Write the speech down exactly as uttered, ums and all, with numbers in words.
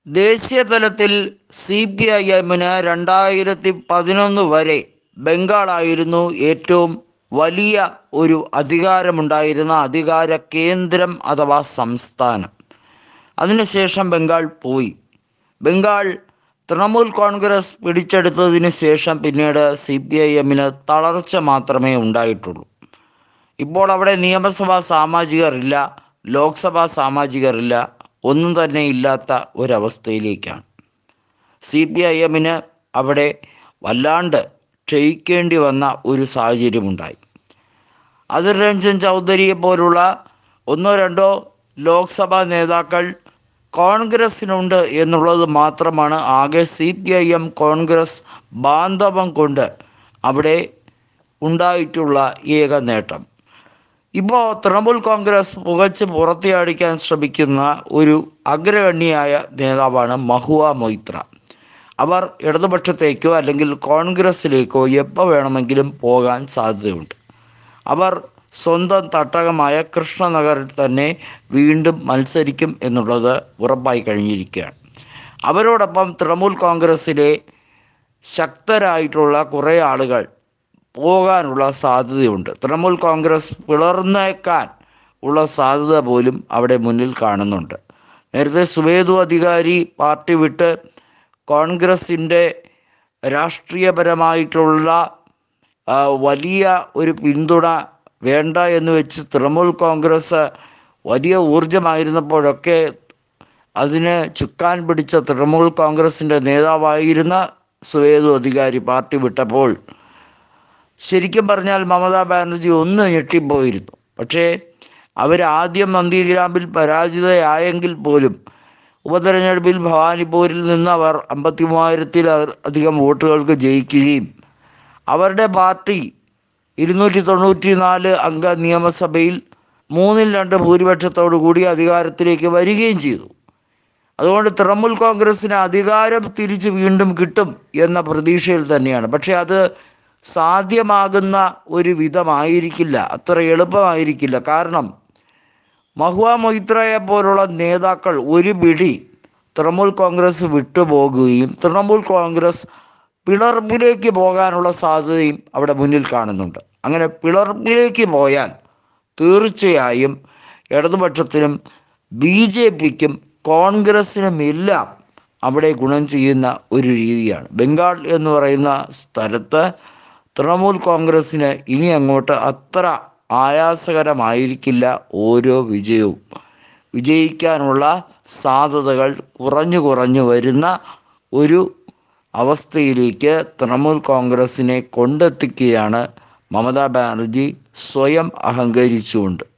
ദേശീയ തലത്തിൽ C P I എമ്മിന് രണ്ടായിരത്തി പതിനൊന്ന് വരെ ബംഗാളായിരുന്നു ഏറ്റവും വലിയ ഒരു അധികാരമുണ്ടായിരുന്ന അധികാര കേന്ദ്രം അഥവാ സംസ്ഥാനം. അതിനുശേഷം ബംഗാൾ പോയി. ബംഗാൾ തൃണമൂൽ കോൺഗ്രസ് പിടിച്ചെടുത്തതിന് ശേഷം പിന്നീട് സി പി ഐ എമ്മിന് തളർച്ച മാത്രമേ ഉണ്ടായിട്ടുള്ളൂ. ഇപ്പോൾ അവിടെ നിയമസഭാ സാമാജികരില്ല, ലോക്സഭാ സാമാജികരില്ല, ഒന്നും തന്നെ ഇല്ലാത്ത ഒരവസ്ഥയിലേക്കാണ്. സി പി ഐ എമ്മിന് അവിടെ വല്ലാണ്ട് ക്ഷയിക്കേണ്ടി വന്ന ഒരു സാഹചര്യമുണ്ടായി. അധിർ രഞ്ജൻ ചൗധരിയെ പോലുള്ള ഒന്നോ രണ്ടോ ലോക്സഭാ നേതാക്കൾ കോൺഗ്രസ്സിനുണ്ട് എന്നുള്ളത് മാത്രമാണ് ആകെ C P I M Congress ബാന്ധവം കൊണ്ട് അവിടെ ഉണ്ടായിട്ടുള്ള ഏക നേട്ടം. ഇപ്പോൾ തൃണമൂൽ കോൺഗ്രസ് പുകച്ച് പുറത്തിയടിക്കാൻ ശ്രമിക്കുന്ന ഒരു അഗ്രഗണ്യയായ നേതാവാണ് മഹുവ മൊയ്ത്ര. അവർ ഇടതുപക്ഷത്തേക്കോ അല്ലെങ്കിൽ കോൺഗ്രസ്സിലേക്കോ എപ്പോൾ വേണമെങ്കിലും പോകാൻ സാധ്യതയുണ്ട്. അവർ സ്വന്തം തട്ടകമായ കൃഷ്ണനഗറിൽ തന്നെ വീണ്ടും മത്സരിക്കും എന്നുള്ളത് ഉറപ്പായി കഴിഞ്ഞിരിക്കുകയാണ്. അവരോടൊപ്പം തൃണമൂൽ കോൺഗ്രസ്സിലെ ശക്തരായിട്ടുള്ള കുറേ ആളുകൾ പോകാനുള്ള സാധ്യതയുണ്ട്. തൃണമൂൽ കോൺഗ്രസ് പിളർന്നേക്കാൻ ഉള്ള സാധ്യത പോലും അവിടെ മുന്നിൽ കാണുന്നുണ്ട്. നേരത്തെ സുവേദു അധികാരി പാർട്ടി വിട്ട് കോൺഗ്രസിൻ്റെ രാഷ്ട്രീയപരമായിട്ടുള്ള വലിയ ഒരു പിന്തുണ വേണ്ട എന്ന് വെച്ച് തൃണമൂൽ കോൺഗ്രസ് വലിയ ഊർജമായിരുന്നപ്പോഴൊക്കെ അതിന് ചുക്കാൻ പിടിച്ച തൃണമൂൽ കോൺഗ്രസിൻ്റെ നേതാവായിരുന്ന സുവേദു അധികാരി പാർട്ടി വിട്ടപ്പോൾ ശരിക്കും പറഞ്ഞാൽ മമതാ ബാനർജി ഒന്ന് ഞെട്ടിപ്പോയിരുന്നു. പക്ഷേ അവരാദ്യം നന്ദിഗ്രാമിൽ പരാജിതയായെങ്കിൽ പോലും ഉപതെരഞ്ഞെടുപ്പിൽ ഭവാനിപ്പൂരിൽ നിന്ന് അവർ അമ്പത്തി മൂവായിരത്തിൽ അധികം വോട്ടുകൾക്ക് ജയിക്കുകയും അവരുടെ പാർട്ടി ഇരുന്നൂറ്റി തൊണ്ണൂറ്റി നാല് അംഗ നിയമസഭയിൽ മൂന്നിൽ രണ്ട് ഭൂരിപക്ഷത്തോടു കൂടി അധികാരത്തിലേക്ക് വരികയും ചെയ്തു. അതുകൊണ്ട് തൃണമൂൽ കോൺഗ്രസ്സിന് അധികാരം തിരിച്ച് വീണ്ടും കിട്ടും എന്ന പ്രതീക്ഷയിൽ തന്നെയാണ്. പക്ഷേ അത് സാധ്യമാകുന്ന ഒരു വിധമായിരിക്കില്ല, അത്ര എളുപ്പമായിരിക്കില്ല. കാരണം മഹുവ മൊയ്ത്രയെ പോലുള്ള നേതാക്കൾ ഒരു പിടി തൃണമൂൽ കോൺഗ്രസ് വിട്ടുപോകുകയും തൃണമൂൽ കോൺഗ്രസ് പിളർപ്പിലേക്ക് പോകാനുള്ള സാധ്യതയും അവിടെ മുന്നിൽ കാണുന്നുണ്ട്. അങ്ങനെ പിളർപ്പിലേക്ക് പോയാൽ തീർച്ചയായും ഇടതുപക്ഷത്തിനും ബി ജെ പിക്കും കോൺഗ്രസ്സിനും എല്ലാം അവിടെ ഗുണം ചെയ്യുന്ന ഒരു രീതിയാണ്. ബംഗാൾ എന്ന് പറയുന്ന സ്ഥലത്ത് തൃണമൂൽ കോൺഗ്രസ്സിന് ഇനി അങ്ങോട്ട് അത്ര ആയാസകരമായിരിക്കില്ല ഓരോ വിജയവും. വിജയിക്കാനുള്ള സാധ്യതകൾ കുറഞ്ഞു കുറഞ്ഞു വരുന്ന ഒരു അവസ്ഥയിലേക്ക് തൃണമൂൽ കോൺഗ്രസ്സിനെ കൊണ്ടെത്തിക്കുകയാണ് മമതാ ബാനർജി സ്വയം അഹങ്കരിച്ചുകൊണ്ട്.